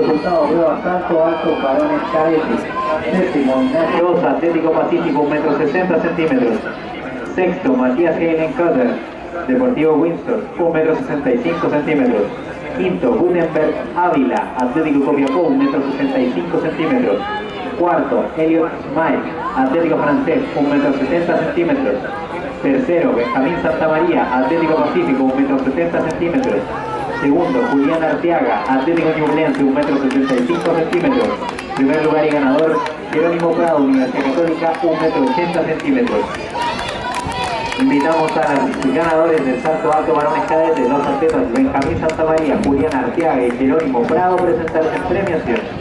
resultado prueba salto alto varones cadetes. Séptimo, Ignacio Osa, Atlético Pacífico, 1,60 m. Sexto, Matías Helen Cutter, Deportivo Windsor, 1,65 m. Quinto, Gutenberg Ávila, Atlético Copiapó, 1,65 m. Cuarto, Elliot Smile, Atlético Francés, 1,70 m. Tercero, Benjamín Santamaría, Atlético Pacífico, 1,70 m. Segundo, Julián Arteaga, Atlético Ñublense, 1,75 m. Primer lugar y ganador, Jerónimo Prado, Universidad Católica, 1,80 m. Invitamos a los ganadores del salto alto varones cadetes, los atletas Benjamín Santamaría, Julián Arteaga y Jerónimo Prado a presentarse en premiación.